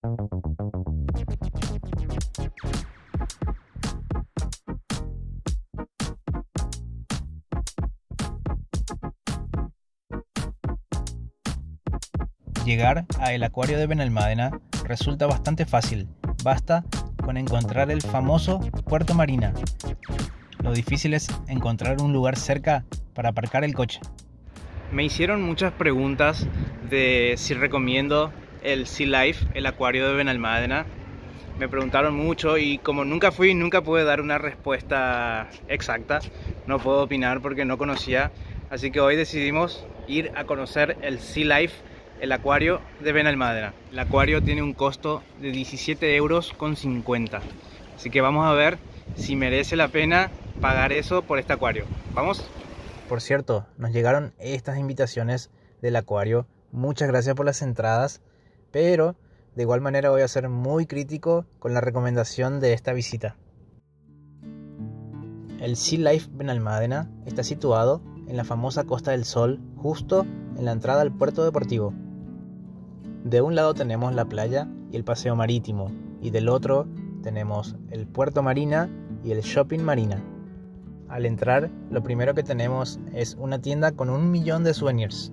Llegar a el acuario de Benalmádena resulta bastante fácil, basta con encontrar el famoso Puerto Marina. Lo difícil es encontrar un lugar cerca para aparcar el coche. Me hicieron muchas preguntas de si recomiendo el Sea Life, el acuario de Benalmádena. Me preguntaron mucho y como nunca fui, nunca pude dar una respuesta exacta. No puedo opinar porque no conocía. Así que hoy decidimos ir a conocer el Sea Life, el acuario de Benalmádena. El acuario tiene un costo de 17,50 €. Así que vamos a ver si merece la pena pagar eso por este acuario. ¿Vamos? Por cierto, nos llegaron estas invitaciones del acuario. Muchas gracias por las entradas, pero de igual manera voy a ser muy crítico con la recomendación de esta visita. El Sea Life Benalmádena está situado en la famosa Costa del Sol, justo en la entrada al puerto deportivo. De un lado tenemos la playa y el paseo marítimo, y del otro tenemos el Puerto Marina y el Shopping Marina. Al entrar, lo primero que tenemos es una tienda con 1.000.000 de souvenirs.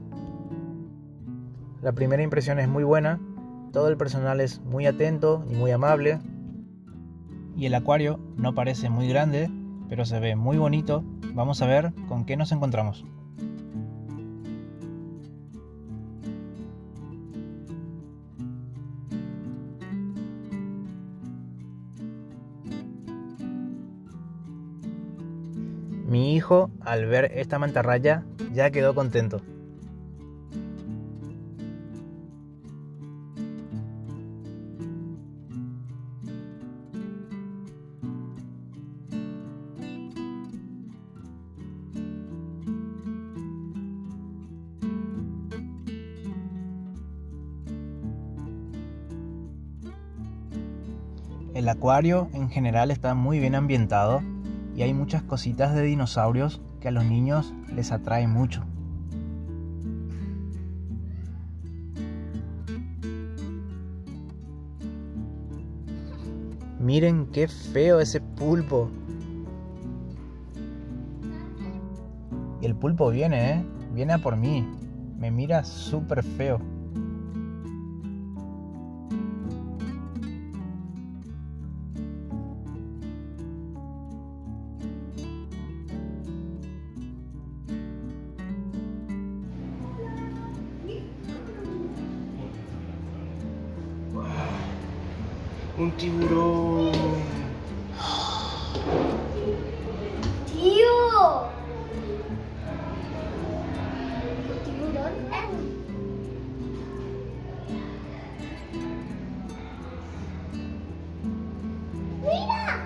La primera impresión es muy buena, todo el personal es muy atento y muy amable, y el acuario no parece muy grande, pero se ve muy bonito. Vamos a ver con qué nos encontramos. Mi hijo, al ver esta mantarraya, ya quedó contento. El acuario en general está muy bien ambientado y hay muchas cositas de dinosaurios que a los niños les atrae mucho. Miren qué feo ese pulpo. Y el pulpo viene, viene a por mí. Me mira súper feo. Un tiburón. ¡Tío! ¿Tiburón? ¡Mira!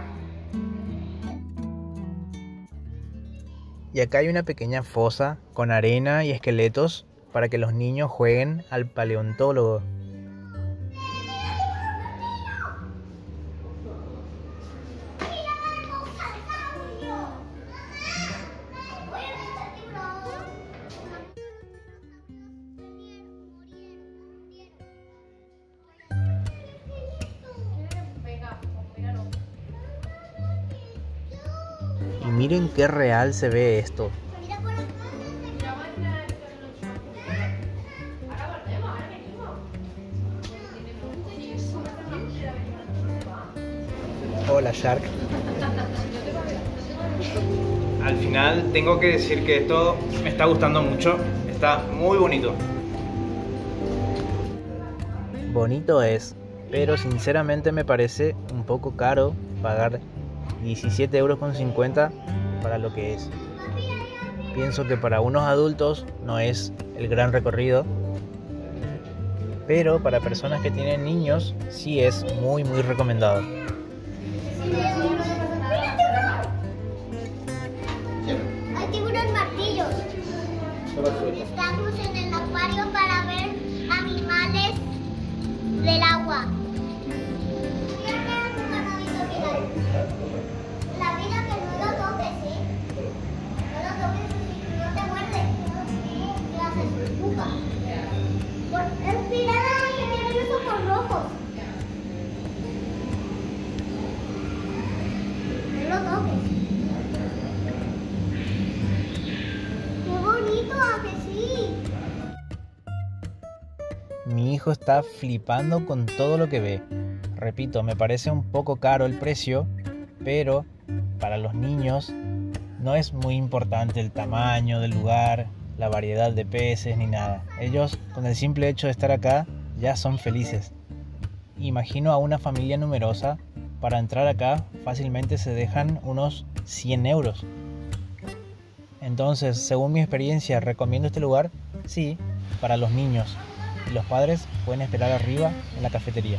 Y acá hay una pequeña fosa con arena y esqueletos para que los niños jueguen al paleontólogo. Y miren qué real se ve esto. Hola, Shark. Al final tengo que decir que esto me está gustando mucho. Está muy bonito. Bonito es, pero sinceramente me parece un poco caro pagar 17,50 € para lo que es. Pienso que para unos adultos no es el gran recorrido, pero para personas que tienen niños sí es muy recomendado. Hay tiburón martillos. Estamos en el acuario para ver animales del agua. La vida que no lo toques, ¿sí? No lo toques, no te muerde. ¿Qué haces? Empuja. Mira, que tienen los ojos rojos. hijo está flipando con todo lo que ve. Repito, me parece un poco caro el precio, pero para los niños no es muy importante el tamaño del lugar, la variedad de peces ni nada. Ellos, con el simple hecho de estar acá, ya son felices. Imagino a una familia numerosa, para entrar acá fácilmente se dejan unos 100 euros. Entonces, según mi experiencia, ¿recomiendo este lugar? Sí, para los niños. Y los padres pueden esperar arriba en la cafetería.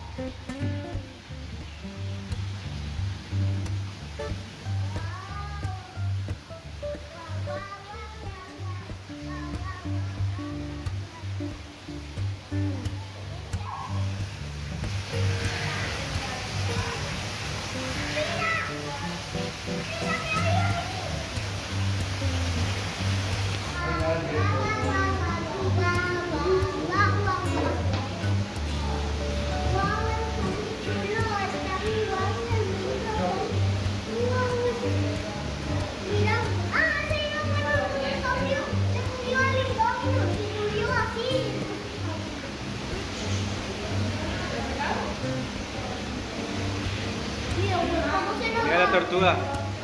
Mira la tortuga.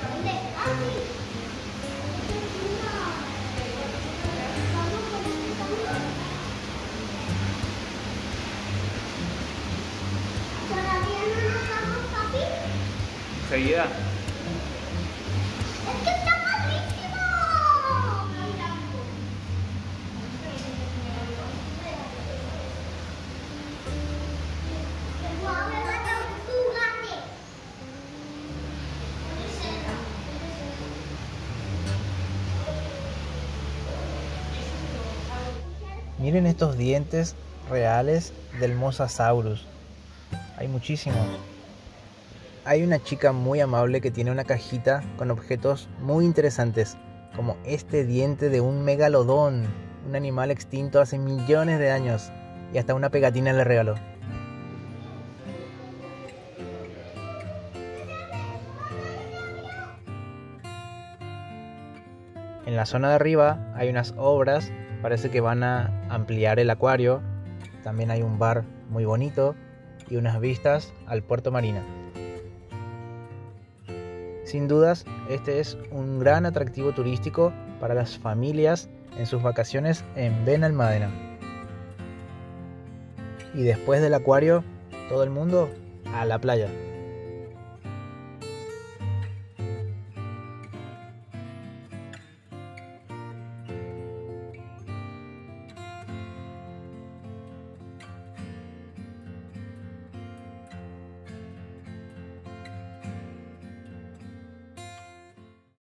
¿Todavía no nos vamos, papi? Enseguida. ¡Es que está padrísimo! ¡Guau, me va a dar un jugate! Miren estos dientes reales del Mosasaurus. Hay muchísimos. Hay una chica muy amable que tiene una cajita con objetos muy interesantes, como este diente de un megalodón, un animal extinto hace millones de años, y hasta una pegatina le regaló. En la zona de arriba hay unas obras, parece que van a ampliar el acuario. También hay un bar muy bonito y unas vistas al Puerto Marina. Sin dudas, este es un gran atractivo turístico para las familias en sus vacaciones en Benalmádena. Y después del acuario, todo el mundo a la playa.